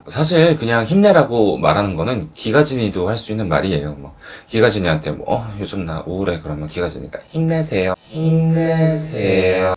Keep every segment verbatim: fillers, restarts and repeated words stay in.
사실 그냥 힘내라고 말하는 거는 기가진이도 할 수 있는 말이에요. 뭐 기가진이한테 뭐 어, 요즘 나 우울해 그러면 기가진이가 힘내세요. 힘내세요.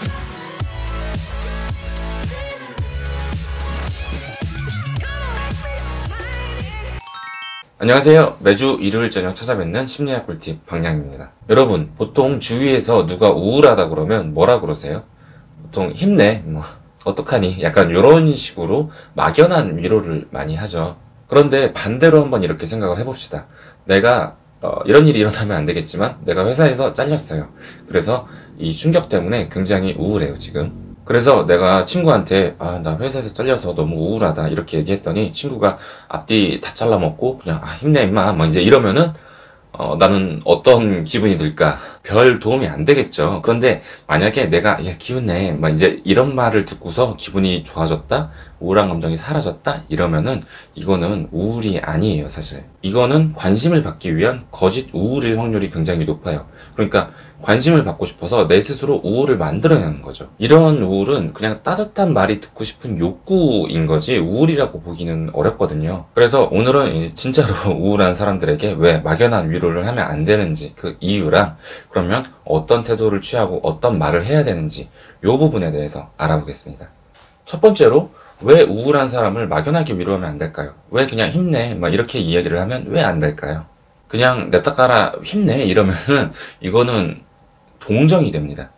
안녕하세요. 매주 일요일 저녁 찾아뵙는 심리학 꿀팁 방향입니다. 여러분, 보통 주위에서 누가 우울하다 그러면 뭐라 그러세요? 보통 힘내, 뭐 어떡하니? 약간 이런 식으로 막연한 위로를 많이 하죠. 그런데 반대로 한번 이렇게 생각을 해봅시다. 내가 어, 이런 일이 일어나면 안 되겠지만 내가 회사에서 잘렸어요. 그래서 이 충격 때문에 굉장히 우울해요, 지금. 그래서 내가 친구한테 아, 나 회사에서 잘려서 너무 우울하다 이렇게 얘기했더니 친구가 앞뒤 다 잘라먹고 그냥 아, 힘내 임마 뭐 이제 이러면은 어, 나는 어떤 기분이 들까? 별 도움이 안 되겠죠. 그런데 만약에 내가 야 기운내 막 이제 이런 말을 듣고서 기분이 좋아졌다, 우울한 감정이 사라졌다 이러면은 이거는 우울이 아니에요. 사실 이거는 관심을 받기 위한 거짓 우울일 확률이 굉장히 높아요. 그러니까 관심을 받고 싶어서 내 스스로 우울을 만들어내는 거죠. 이런 우울은 그냥 따뜻한 말이 듣고 싶은 욕구인 거지 우울이라고 보기는 어렵거든요. 그래서 오늘은 진짜로 우울한 사람들에게 왜 막연한 위로를 하면 안 되는지 그 이유랑 그러면 어떤 태도를 취하고 어떤 말을 해야 되는지 이 부분에 대해서 알아보겠습니다. 첫 번째로 왜 우울한 사람을 막연하게 위로하면 안 될까요? 왜 그냥 힘내 막 이렇게 이야기를 하면 왜 안 될까요? 그냥 냅다 깔아 힘내 이러면은 이거는 동정이 됩니다.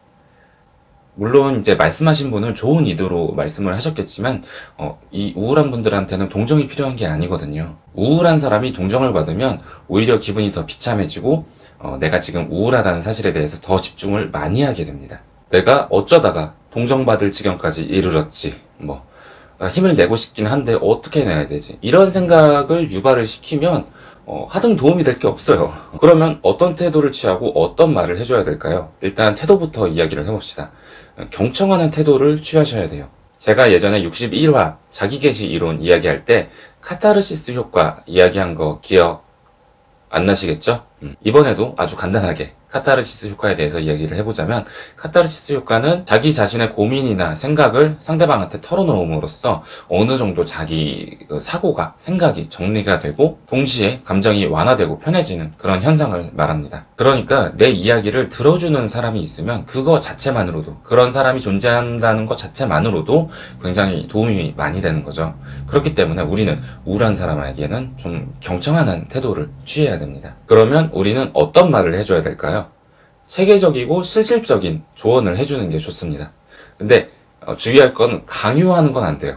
물론 이제 말씀하신 분은 좋은 의도로 말씀을 하셨겠지만 어, 이 우울한 분들한테는 동정이 필요한 게 아니거든요. 우울한 사람이 동정을 받으면 오히려 기분이 더 비참해지고 어, 내가 지금 우울하다는 사실에 대해서 더 집중을 많이 하게 됩니다. 내가 어쩌다가 동정받을 지경까지 이르렀지 뭐 힘을 내고 싶긴 한데 어떻게 내야 되지 이런 생각을 유발을 시키면 어, 하등 도움이 될 게 없어요. 그러면 어떤 태도를 취하고 어떤 말을 해줘야 될까요? 일단 태도부터 이야기를 해봅시다. 경청하는 태도를 취하셔야 돼요. 제가 예전에 육십일 화 자기계시 이론 이야기할 때 카타르시스 효과 이야기한 거 기억 안 나시겠죠? 음. 이번에도 아주 간단하게 카타르시스 효과에 대해서 이야기를 해보자면 카타르시스 효과는 자기 자신의 고민이나 생각을 상대방한테 털어놓음으로써 어느 정도 자기 사고가, 생각이 정리가 되고 동시에 감정이 완화되고 편해지는 그런 현상을 말합니다. 그러니까 내 이야기를 들어주는 사람이 있으면 그거 자체만으로도 그런 사람이 존재한다는 것 자체만으로도 굉장히 도움이 많이 되는 거죠. 그렇기 때문에 우리는 우울한 사람에게는 좀 경청하는 태도를 취해야 됩니다. 그러면 우리는 어떤 말을 해줘야 될까요? 체계적이고 실질적인 조언을 해주는 게 좋습니다. 근데 어, 주의할 건 강요하는 건 안 돼요.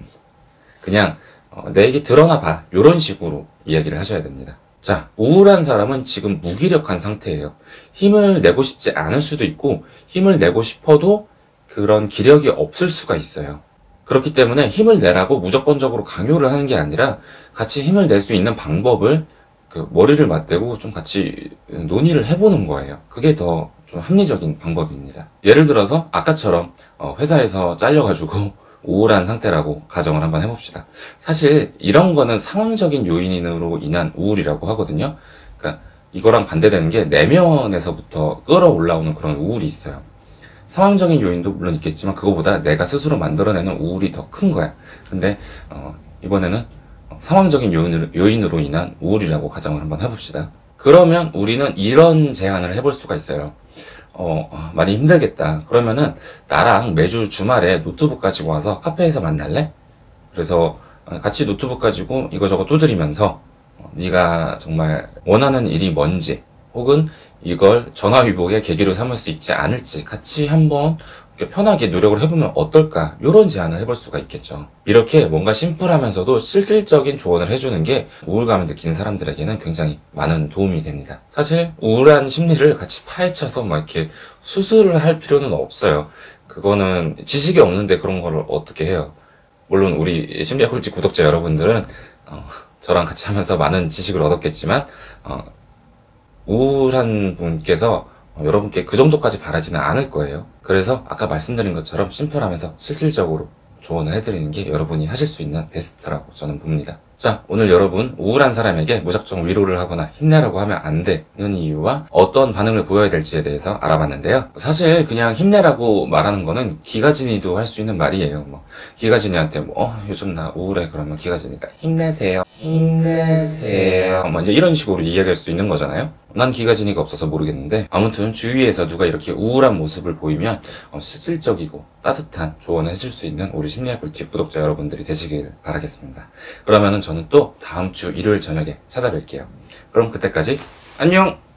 그냥 어, 내 얘기 들어나 봐 이런 식으로 이야기를 하셔야 됩니다. 자, 우울한 사람은 지금 무기력한 상태예요. 힘을 내고 싶지 않을 수도 있고 힘을 내고 싶어도 그런 기력이 없을 수가 있어요. 그렇기 때문에 힘을 내라고 무조건적으로 강요를 하는 게 아니라 같이 힘을 낼 수 있는 방법을 그 머리를 맞대고 좀 같이 논의를 해보는 거예요. 그게 더 좀 합리적인 방법입니다. 예를 들어서 아까처럼 회사에서 잘려가지고 우울한 상태라고 가정을 한번 해봅시다. 사실 이런 거는 상황적인 요인으로 인한 우울이라고 하거든요. 그러니까 이거랑 반대되는 게 내면에서부터 끌어올라오는 그런 우울이 있어요. 상황적인 요인도 물론 있겠지만 그거보다 내가 스스로 만들어내는 우울이 더 큰 거야. 근데 어, 이번에는 상황적인 요인으로, 요인으로 인한 우울이라고 가정을 한번 해봅시다. 그러면 우리는 이런 제안을 해볼 수가 있어요. 어, 많이 힘들겠다. 그러면은 나랑 매주 주말에 노트북 가지고 와서 카페에서 만날래? 그래서 같이 노트북 가지고 이거저거 두드리면서 네가 정말 원하는 일이 뭔지 혹은 이걸 전화위복의 계기로 삼을 수 있지 않을지 같이 한번 편하게 노력을 해보면 어떨까 이런 제안을 해볼 수가 있겠죠. 이렇게 뭔가 심플하면서도 실질적인 조언을 해주는 게 우울감을 느끼는 사람들에게는 굉장히 많은 도움이 됩니다. 사실 우울한 심리를 같이 파헤쳐서 막 이렇게 수술을 할 필요는 없어요. 그거는 지식이 없는데 그런 걸 어떻게 해요. 물론 우리 심리학 꿀팁 구독자 여러분들은 어, 저랑 같이 하면서 많은 지식을 얻었겠지만 어, 우울한 분께서 어, 여러분께 그 정도까지 바라지는 않을 거예요. 그래서 아까 말씀드린 것처럼 심플하면서 실질적으로 조언을 해드리는 게 여러분이 하실 수 있는 베스트라고 저는 봅니다. 자, 오늘 여러분 우울한 사람에게 무작정 위로를 하거나 힘내라고 하면 안 되는 이유와 어떤 반응을 보여야 될지에 대해서 알아봤는데요. 사실 그냥 힘내라고 말하는 거는 기가진이도 할 수 있는 말이에요. 뭐 기가진이한테 뭐 어, 요즘 나 우울해 그러면 기가진이가 힘내세요. 힘내세요. 뭐 이제 이런 식으로 이야기할 수 있는 거잖아요. 난 기가진이가 없어서 모르겠는데 아무튼 주위에서 누가 이렇게 우울한 모습을 보이면 어, 실질적이고 따뜻한 조언을 해줄 수 있는 우리 심리학 꿀팁 구독자 여러분들이 되시길 바라겠습니다. 그러면은 저는 또 다음 주 일요일 저녁에 찾아뵐게요. 그럼 그때까지 안녕!